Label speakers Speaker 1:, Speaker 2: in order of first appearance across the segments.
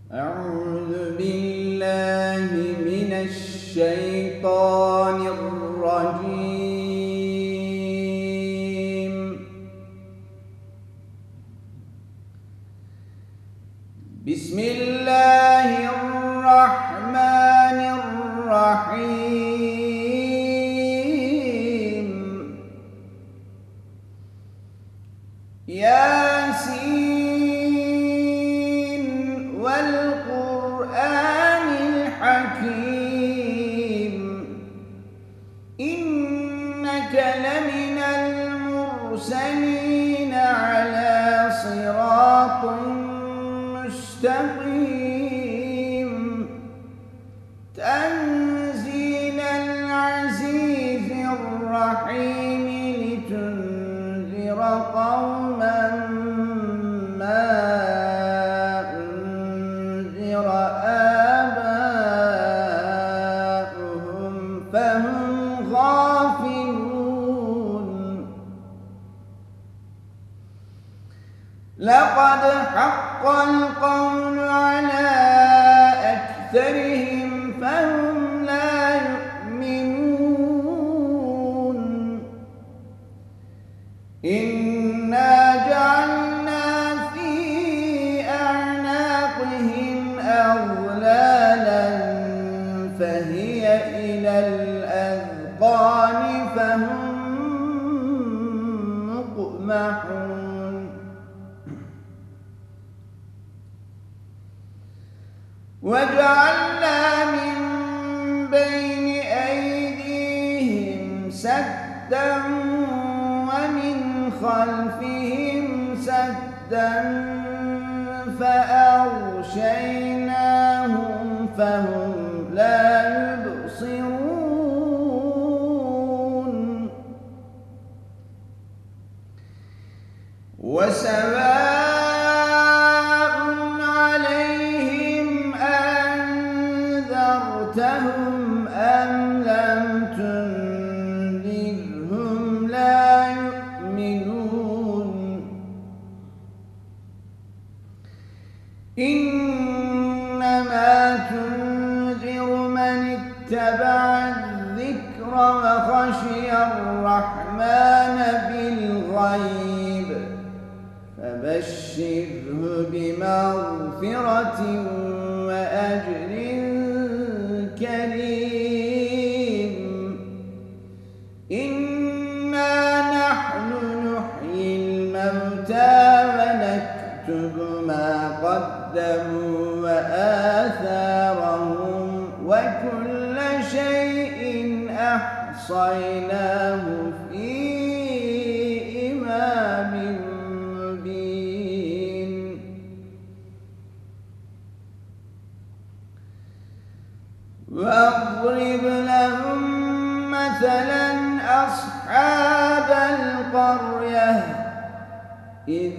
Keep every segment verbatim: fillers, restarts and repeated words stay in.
Speaker 1: أعوذ بالله من الشيطان الرجيم. بسم الله الرحمن الرحيم. ياسين والقرآن الحكيم إنك لمن المرسلين على صراط مستقيم تنزيل العزيز الرحيم لتنذر قوما ما أنذر آباؤهم فهم غافلون. لقد حق القول على أكثرهم فهم لا يؤمنون. إنا جعلنا في أعناقهم أغلالا فهي إلى الأذقان فهم مقمحون. وجعلنا من بين أيديهم سدا ومن خلفهم سدا فأغشيناهم فهم لا يبصرون. وسواء عليهم أنذرتهم أم لم تنذرهم لا يؤمنون. إنما تنذر من اتبع الذكر وخشي الرحمن بالغيب فبشره بمغفرة وأجر كريم. إنا نحن نحيي الموتى ونكتب ما قدموا وآثارهم وكل شيء أحصيناه في إمام مبين. واضرب لهم مثلا أصحاب القرية إذ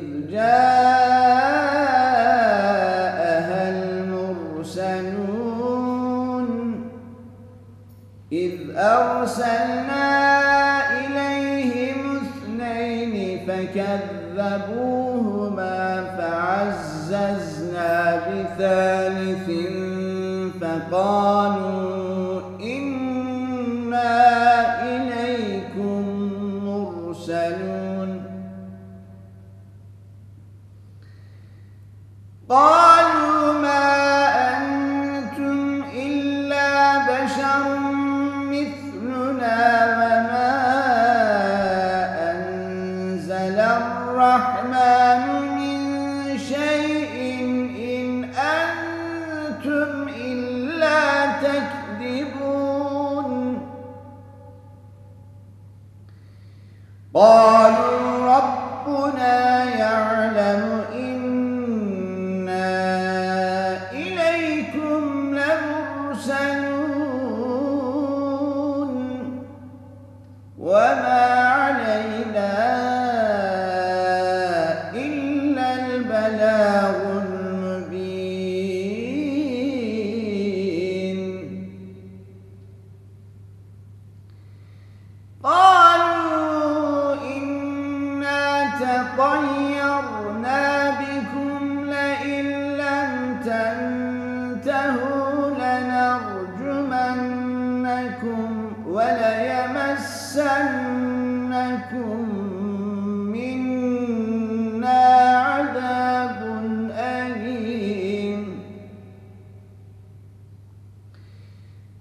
Speaker 1: جاءها المرسلون إذ أرسلنا إليهم اثنين فكذبوهما فعززنا بثالث فقالوا إنا إليكم مرسلون. قالوا ما أنتم إلا بشر مثلنا وما أنزل الرحمن من شيء إن أنتم إلا تكذبون. قالوا ربنا يعلم إنا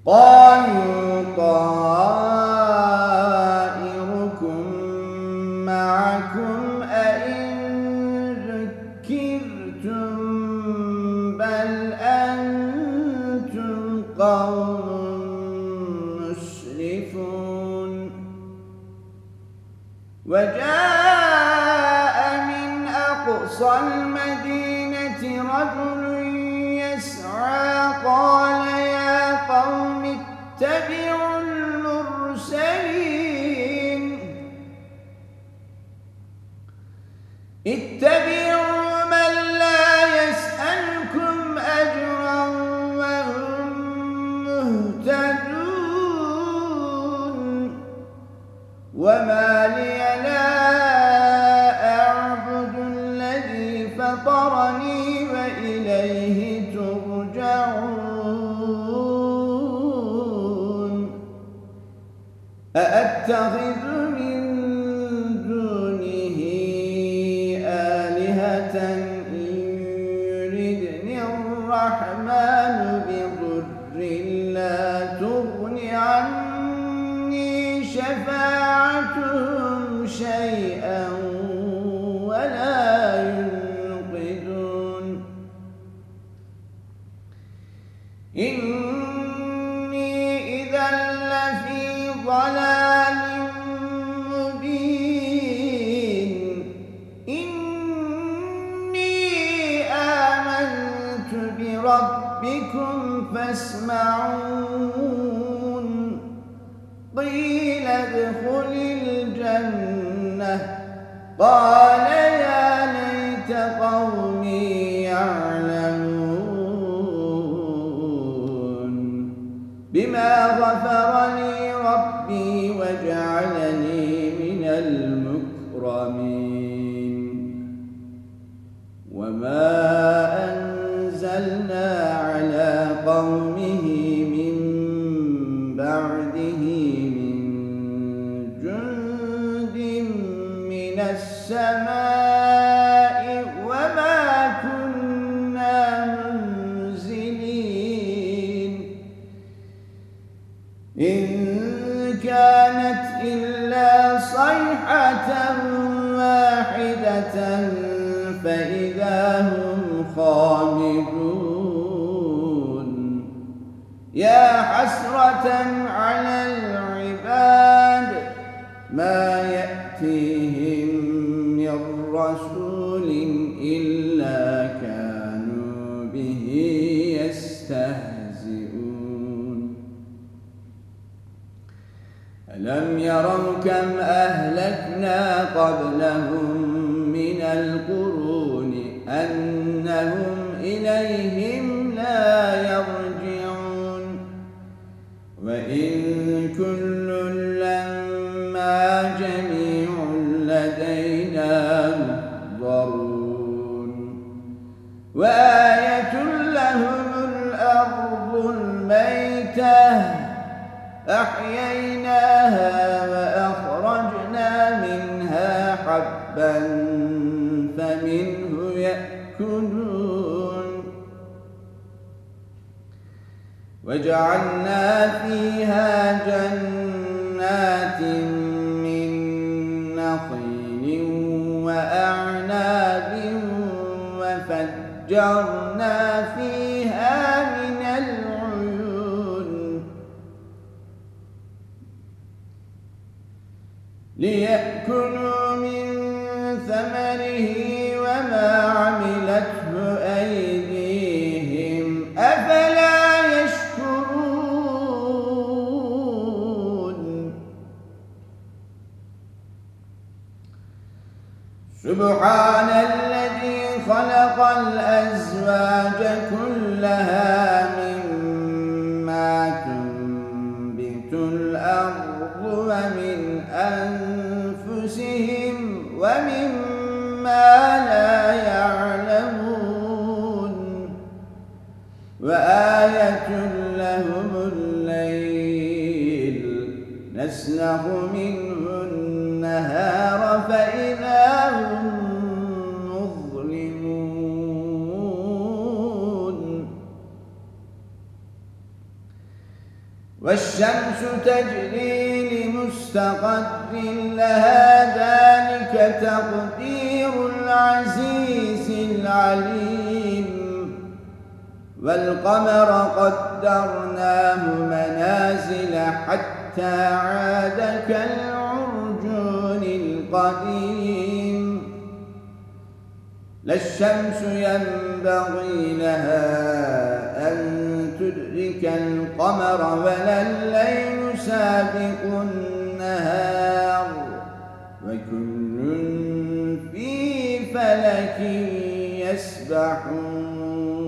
Speaker 1: قالوا طائركم معكم أئن ذكرتم بل أنتم قوم مسرفون وجاء من أقصى المدينة رجل يسعى قال يا قوم اتبعوا المرسلين اتبعوا من لا يسألكم أجرا وهم مهتدون وما لي لا أعبد الذي فطرني وإليه ترجعون أأتخذ من دونه آلهة إن يردني الرحمن بضر لا تغن عني شفاعتهم شيئا ولا ينقذون إني إذا لفي ضلال مبين إني آمنت بربكم فاسمعون قيل ادخل الجنة قال يا ليت قومي يعلمون بما غفر لي ربي وجعلني من المكرمين وما أنزلنا على قومه من بعده من جند من السماء وما كنا منزلين إن كانت إلا صيحة واحدة فإذا هم خامدون يا حسرة على العباد ما يأتيهم من رسول إلا كانوا به يستهزئون ألم يروا كم أهلكنا قبلهم من القرون أنهم إليهم لا يرجعون وإن كل لما جميع لدينا محضرون وآية لهم الأرض الميتة أحييناها وأخرجنا منها حبا فمنه يأكلون وجعلنا فيها جنات من نخيل وأعناب وفجرنا فيها من العيون ليأكلوا من ثمره وما عملته أيديهم أفلا يشكرون سبحان الذي خلق الأزواج كلها مما تنبت الأرض ومن أنفسهم ومما لا يعلمون وآية لهم الليل نسلخ منه النهار فإذا هم مظلمون والشمس تجري لمستقر لها ذلك تقدير العزيز العليم والقمر قدرناه منازل حتى عاد كالعرجون القديم لا الشمس ينبغي لها أن تدرك القمر ولا الليل سابق النهار وكل في فلك يسبحون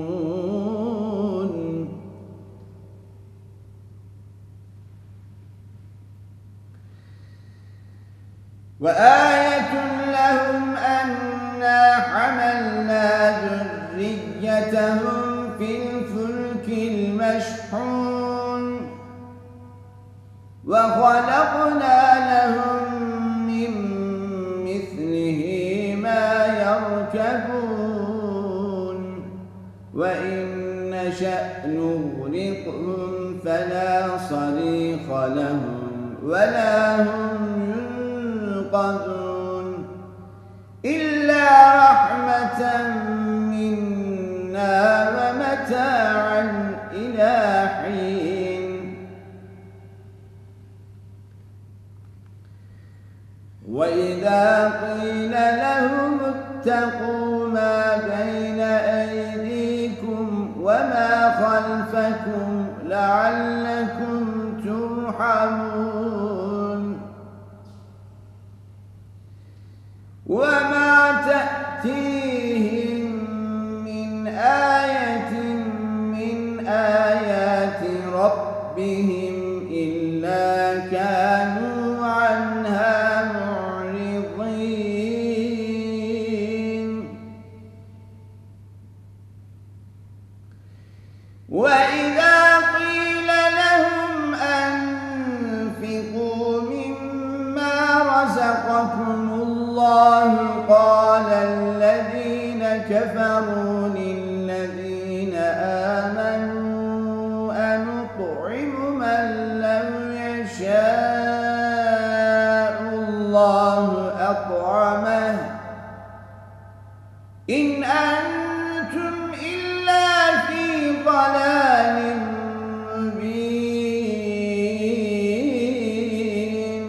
Speaker 1: وآية لهم أنا حملنا ذريتهم في الفلك المشحون وخلقنا لهم من مثله ما يركبون وإن نشأ نغرقهم فلا صريخ لهم ولا هم ينقذون إلا رحمة منا ومتاعا إلى حين وإذا قيل لهم اتقوا ما بين أيديكم وما خلفكم لعلكم ترحمون وما تأتيهم من آية من آيات ربهم إلا كانوا عنها معرضين وإذا قيل لهم أنفقوا مما رزقكم الله قال الذين كفروا للذين آمنوا أنطعم من لو يشاء الله أطعمه إن أنتم إلا في ضلال مبين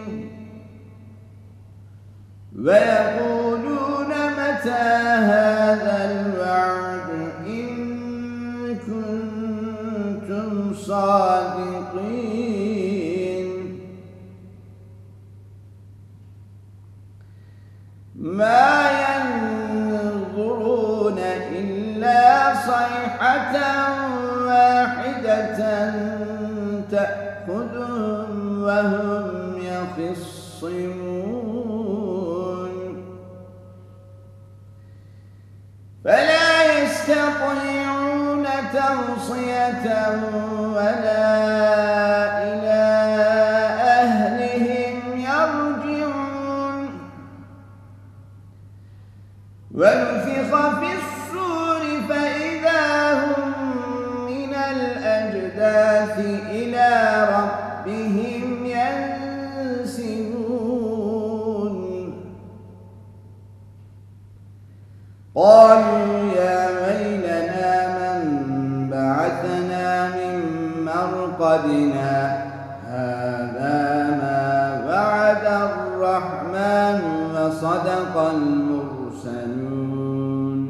Speaker 1: ويقولون متى هذا الوعد إن كنتم صادقين ما ينظرون إلا صيحة واحدة تأخذهم وهم يخصمون فلا يستطيعون توصية ولا إلى أهلهم يرجعون ونفخ في الصور فإذا هم من الأجداث إلى ربهم ينسلون قالوا يا ويلنا من بعثنا من مرقدنا هذا ما وعد الرحمن وصدق المرسلون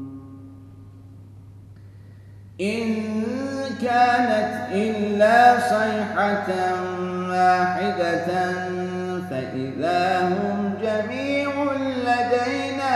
Speaker 1: إن كانت إلا صيحة واحدة فإذا هم جميع لدينا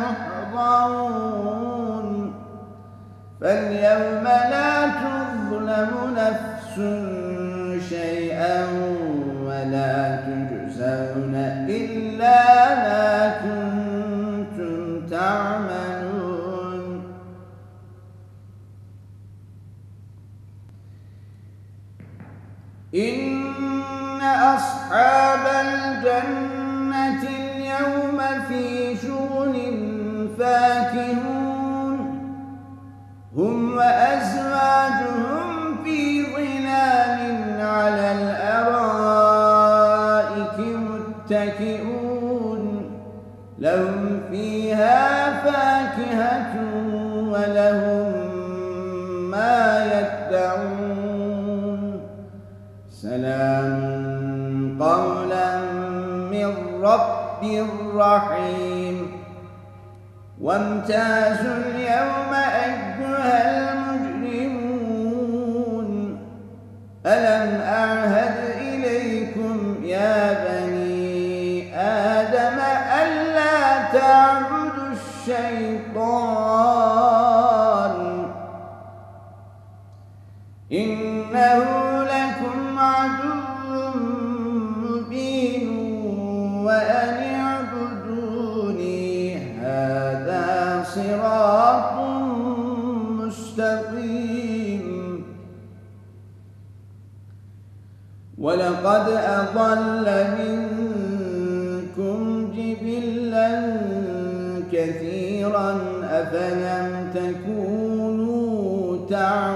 Speaker 1: محضرون فاليوم لا تظلم نفس شيئا ولا تجزون إلا ما كنتم تعملون إن أصحاب الجنة اليوم في شغل فاكهون هم وأزواجهم في ظلال على ما يدعون سلام قولا من رب رحيم وامتازوا اليوم أيها المجرمون ألم أعهد إليكم يا بني آدم ألا تعبدوا الشيطان إنه لكم عدو مبين وأن اعبدوني هذا صراط مستقيم ولقد أضل منكم جبلا كثيرا أفلم تكونوا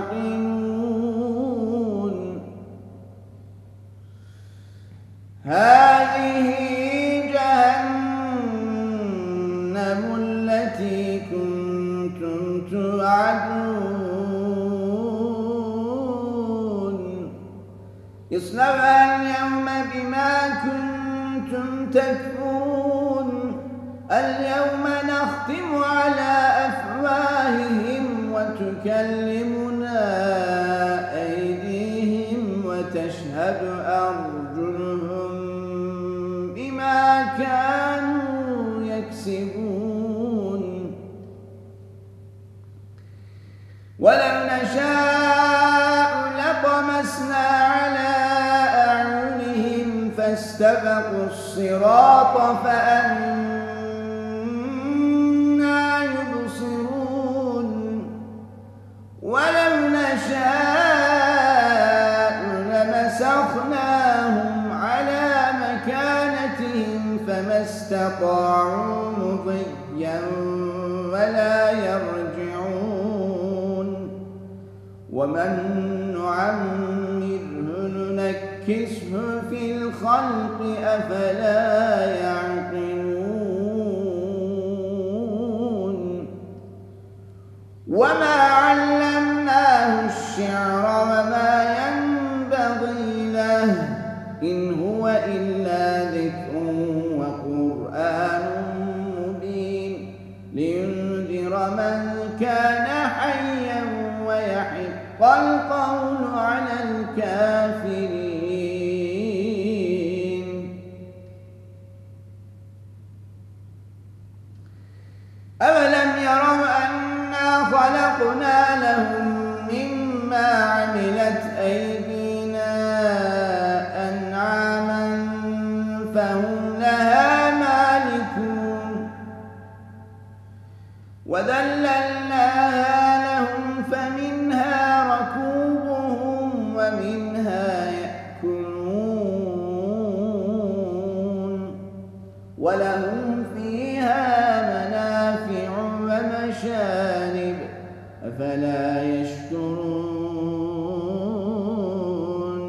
Speaker 1: تعقلون هذه جهنم التي كنتم توعدون اصلوها اليوم بما كنتم تكفرون اليوم نختم على أفواههم وتكلمنا أيديهم وتشهد أرجلهم بما كانوا يكسبون ولو نشاء لطمسنا على أعينهم فاستبقوا الصراط فأنى يبصرون ولو نشاء لمسخناهم على مكانتهم فما استطاعوا مضيا ولا يرجعون ومن نعمره ننكسه في الخلق أفلا يعقلون وما علمناه الشعر وما ينبغي له إن هو إلا ذكر وقرآن مبين لينذر من كان حيا ويحق القول على الكافرين أولم يروا أنا خلقنا لهم مما عملت أيدينا أنعاما فهم لها مالكون وذللناها لهم فمنها ركوبهم ومنها يأكلون ولهم فيها منافع ومشارب أفلا يشكرون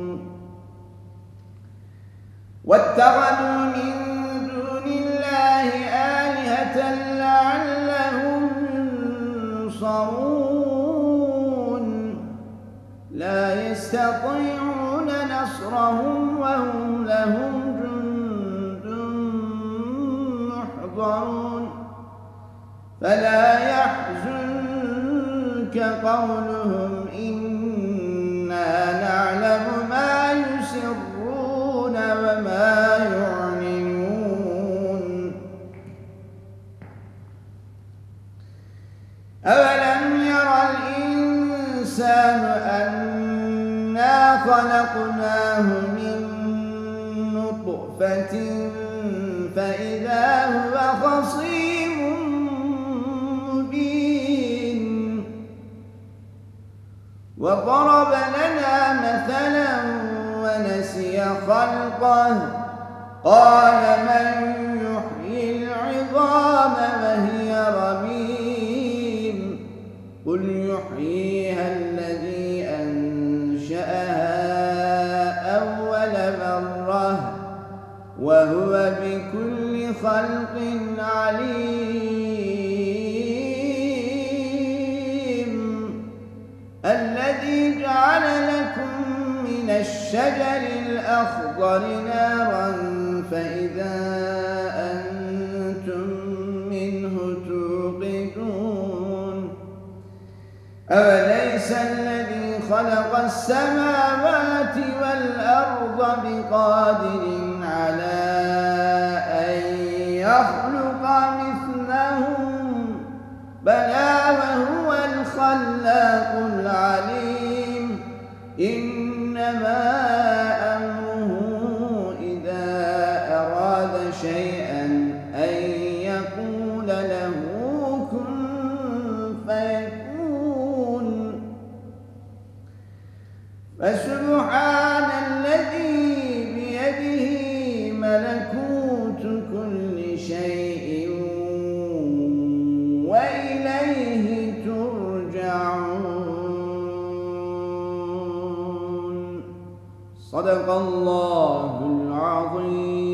Speaker 1: واتخذوا من دون الله آلهة لعلهم ينصرون لا يستطيعون نصرهم وهم لهم جند محضرون فلا يحزنك قولهم إنا نعلم ما يسرون وما يعلنون أولم يرى الإنسان أنا خلقناه من نطفة فإذا هو خصيم مبين وضرب لنا مثلا ونسي خلقه قال من يحيي العظام وهي رميم قل يحييها الذي أنشأها أول مرة وهو بكل خلق عليم الذي جعل لكم من الشجر الأخضر نارا فإذا أنتم منه توقدون أوليس الذي خلق السماوات والأرض بقادر على أن يخلق مثلهم بلى وهو الخلاق العليم إنما أمره إذا أراد شيئا أن يقول له كن فيكون فسبحان الذي بيده ملكوت كل شيء وإليه ترجعون صدق الله العظيم.